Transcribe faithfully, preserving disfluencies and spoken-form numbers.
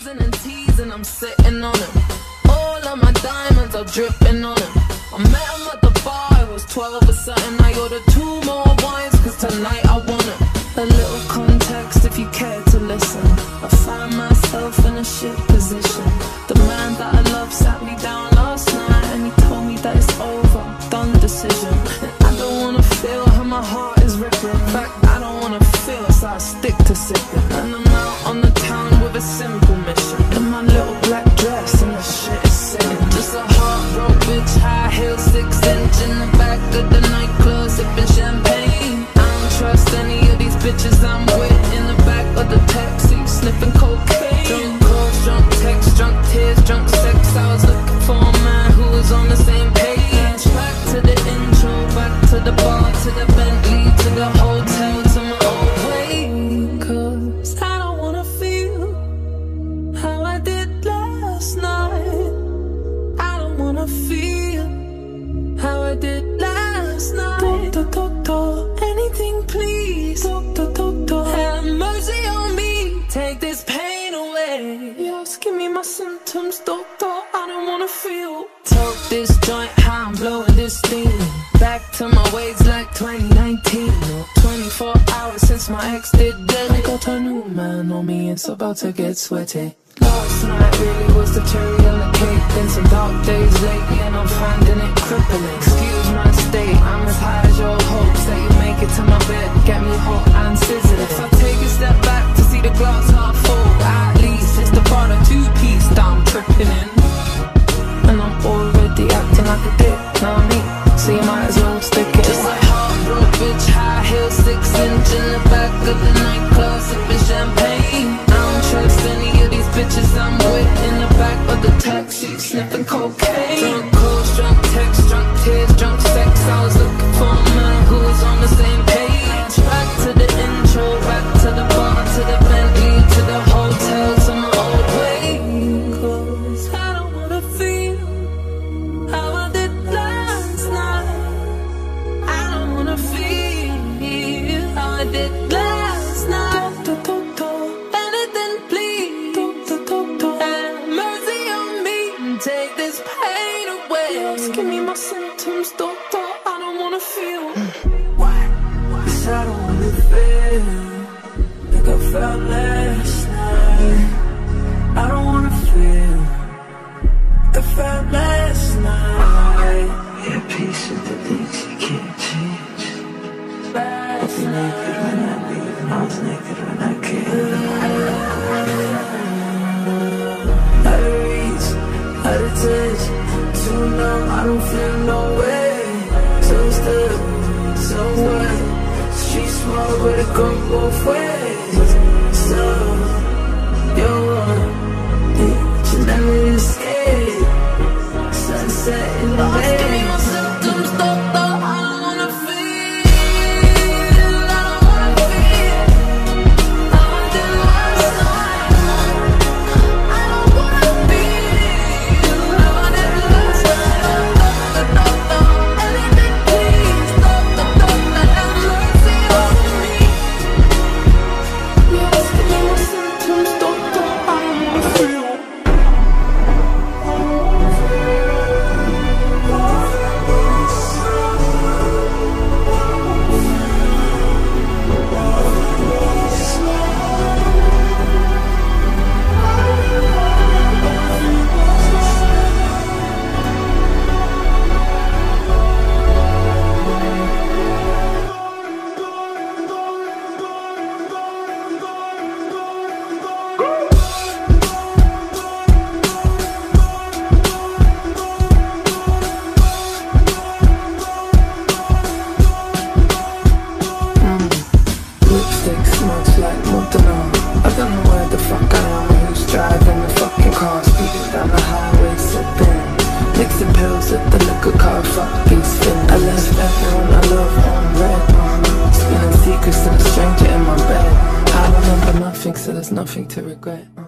teasing and teasing, I'm sitting on him. All of my diamonds are dripping on him. I met him at the bar, it was twelve or something. I ordered two more wines, cause tonight I want it. A little context if you care to listen. I find myself in a shit position. The man that I love sat me down last night and he told me that it's over, done decision. And I don't wanna feel how my heart is ripping. In fact, I don't wanna feel, so I stick to sipping. And I'm out on the town with a simple mission. In my little black dress and the shit is sitting. Just a heartbroken bitch, high heel, six inch in the back of the nightclub, sipping champagne. I don't trust any of these bitches I'm with in the back of the taxi, sniffing cocaine. Drunk calls, drunk texts, drunk tears, drunk sex. I was looking for a man who was on the same page. Back to the intro, back to the bar, to the Bentley, to the hotel, to my old way. Cause I don't wanna feel how I did last night. I don't wanna feel how I did last night. Do, do, do, do. Anything please, do, do, do, do. Have mercy on me, take this pain away. Yes, give me my symptoms, doctor, I don't wanna feel. Toke this joint, how I'm blowing this steam. Back to my ways like twenty nineteen. Twenty-four hours since my ex did dead. I got a new man on me, it's about to get sweaty. Last night really was the cherry on the cake. Been some dark days lately and I'm finding it crippling. Excuse my state, I'm as high as your hopes that you make it to my bed, get me hot and sizzling. If I take a step back to see the glass half full, at least it's the part of two-piece that I'm tripping in. And I'm already acting like a dick, know what I mean? So you might as well stick it. Just a heartbroken bitch, high heel, six inch in the back of the nightclub, sipping champagne. I don't trust any of these bitches I'm with in the back of the taxi, sniffing cocaine. Drunk calls, drunk texts, drunk tears, drunk sex. I was looking for a man who was on the same page. Back to the intro, back to the bar, to the Bentley, to the hotel, to my old way. Cause I don't wanna feel how I did last night. I don't wanna feel how I did last night. Do, do, do, do. Anything please, do, do, do, do. Have mercy on me and take this pain away. Just give me my symptoms, doctor, I don't wanna feel. Cause I don't wanna feel like I felt last night. I don't wanna feel like I felt last night. Yeah, peace with the things you can't change. I was naked when I leave, I was naked when I came. Out of reach, out of touch, too numb, I don't feel no way. So stuck, so what? Street small, but it go both ways. So, you're one, yeah, you never escape. Sunset in the bay. Give me my symptoms, doctor, I don't wanna feel. I don't wanna feel how I did last night. I don't wanna feel how I did last night. Doctor, doctor, anything please. Doctor, doctor, have mercy on me. Yes, give me my symptoms, doctor, I don't wanna feel. So there's nothing to regret.